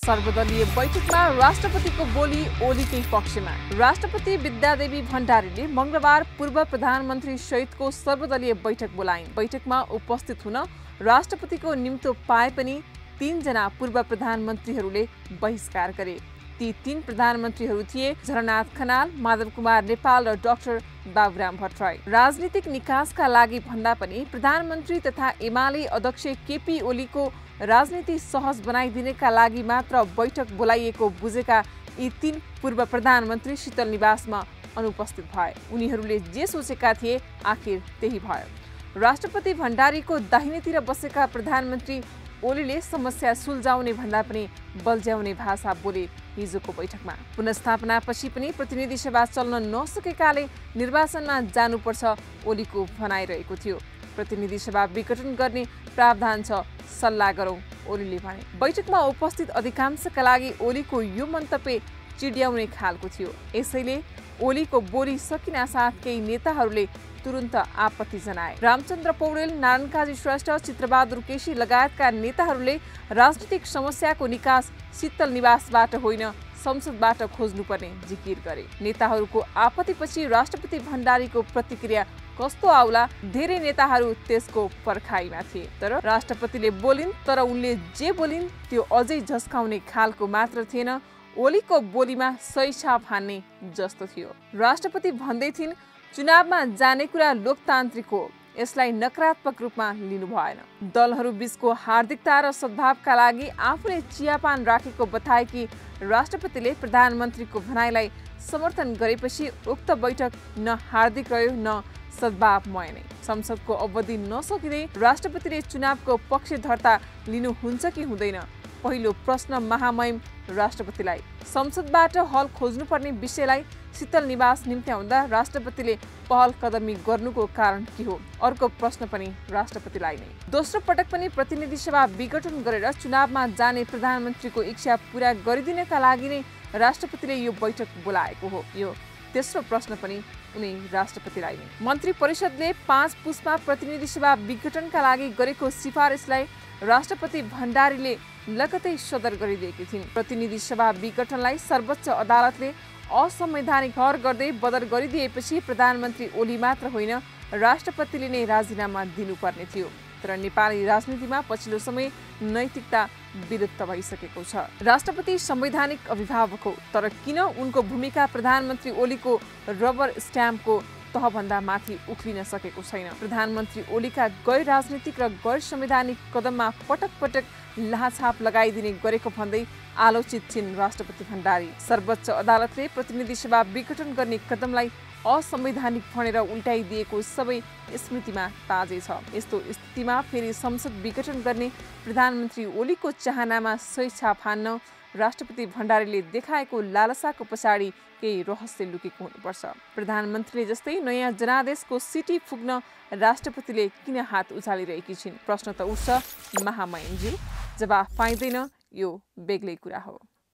सर्वदलीय बैठकमा राष्ट्रपतिको बोली ओलीकै पक्षमा। राष्ट्रपति विद्यादेवी भण्डारीले मंगलबार पूर्व प्रधानमन्त्री सहितको सर्वदलीय बैठक बोलाइन्। बैठकमा उपस्थित हुन राष्ट्रपतिको निम्तो पाए पनि 3 जना पूर्व प्रधानमन्त्रीहरूले बहिष्कार गरे। ती 3 प्रधानमन्त्रीहरू थिए झलनाथ खनाल, माधव कुमार नेपाल र डाक्टर बाबुराम भट्टराई। राजनीतिक निकासका लागि भन्दा पनि प्रधानमन्त्री तथा एमाले अध्यक्ष केपी ओलीको राजनीति सहज बनाइदिनेका लागि मात्र बैठक बोलाइएको बुझेका यी 3 पूर्व प्रधानमन्त्री शीतल निवासमा अनुपस्थित भए। उनीहरूले जे सोचेका थिए आखिर त्यही भयो। राष्ट्रपति भण्डारीको दाहिनेतिर बसेका प्रधानमन्त्री ओलीले समस्या सुल्झाउने भन्दा पनि बल्झ्याउने भाषा बोले। हिजोको बैठकमा पुनर्स्थापनापछि पनि प्रतिनिधि सभा चल्न नसकेकाले निर्वाचनमा जानुपर्छ ओलीको भनाइरहेको थियो। प्रतिनिधि सभा विघटन गर्ने प्रावधान छ, सल्लाह गरौं, ओलीले भने। बैठकमा उपस्थित अधिकांशका लागि ओलीको यो मन्तव्य चिड्याउने खालको थियो। यसैले ओलीको बोली सकिनासाथ केही नेताहरूले तुरुन्त आपत्ति जनाए। रामचन्द्र पौडेल, नारायण काजी श्रेष्ठ, चित्रबहादुर केसी लगायतका नेताहरूले राजनीतिक समस्याको निकास शीतल निवासबाट होइन संसदबाट खोज्नुपर्ने जिकिर गरे। नेताहरूको आपत्तिपछि राष्ट्रपति भण्डारीको प्रतिक्रिया कस्तो आउला, धेरै नेताहरू त्यसको पर्खाइमा थिए। तर राष्ट्रपतिले बोलिन्, तर उनले जे बोलिन् त्यो अझै झस्काउने खालको मात्र थिएन, ओलीको बोलीमा सही छाप हान्ने जस्तो थियो। राष्ट्रपति भन्दै थिइन्, चुनावमा जाने कुरा लोकतान्त्रिक हो, यसलाई नकारात्मक रूपमा लिनु भएन। दलहरू बीचको हार्दिकता र सद्भावका लागि आफूले चियापान राखेको बताएकी राष्ट्रपतिले प्रधानमन्त्रीको भनाइलाई समर्थन गरेपछि उक्त बैठक न हार्दिक रह्यो न सद्भावमय नै। संसदको अवधि नसकिँदै राष्ट्रपतिले चुनावको पक्षधर्ता लिनुहुन्छ कि हुँदैन? पहिलो प्रश्न महामहिम राष्ट्रपतिलाई। संसदबाट हल खोज्नुपर्ने विषयलाई शीतल निवास निम्त्याउँदा राष्ट्रपतिले पहल कदमी गर्नुको कारण के हो? अर्को प्रश्न पनि राष्ट्रपतिलाई नै। दोस्रो पटक पनि प्रतिनिधि सभा विघटन गरेर चुनावमा जाने प्रधानमन्त्रीको इच्छा पूरा गरिदिनका लागि नै राष्ट्रपतिले यो बैठक बोलाएको हो। यो तेस्रो प्रश्न पनि उनी राष्ट्रपतिलाई नै। मन्त्री परिषदले 5 पुसमा प्रतिनिधि सभा विघटनका लागि गरेको सिफारिसलाई राष्ट्रपति भण्डारीले लगतै सदर गरिदिएकी थिइन्। प्रतिनिधि सभा विघटनलाई सर्वोच्च अदालतले असंवैधानिक ठहर गर्दै बदर गरिदिएपछि प्रधानमन्त्री ओली मात्र होइन राष्ट्रपतिले नै राजीनामा दिनुपर्ने थियो। तर नेपाली राजनीतिमा पछिल्लो समय नैतिकता विलुप्त भइसकेको छ। राष्ट्रपति संवैधानिक अभिभावक हो, तर किन उनको भूमिका प्रधानमन्त्री ओलीको रबर स्ट्याम्पको तहभन्दा माथि उक्लिन सकेको छैन? प्रधानमन्त्री ओलीका गैर राजनीतिक र गैर संवैधानिक कदममा पटक पटक लाछाप लगाइदिने गरेको भन्दै आलोचित छिन् राष्ट्रपति भण्डारी। सर्वोच्च अदालतले प्रतिनिधि सभा विघटन गर्ने कदमलाई असंवैधानिक भनेर उल्टाइदिएको सबै स्मृतिमा ताजै छ। यस्तो स्थितिमा फेरि संसद विघटन गर्ने प्रधानमन्त्री ओलीको चाहनामा सही छाप हान्न राष्ट्रपति भण्डारीले देखाएको लालसाको पछाडि केही रहस्य लुकेको हुनुपर्छ। प्रधानमन्त्रीले जस्तै नयाँ जनादेशको सिटी फुक्न राष्ट्रपतिले किन हात उचालिरहेकी छिन्? प्रश्न त उठ्छ महामहिमज्यू, जवाफ पाइँदैन, यो बेग्लै कुरा हो।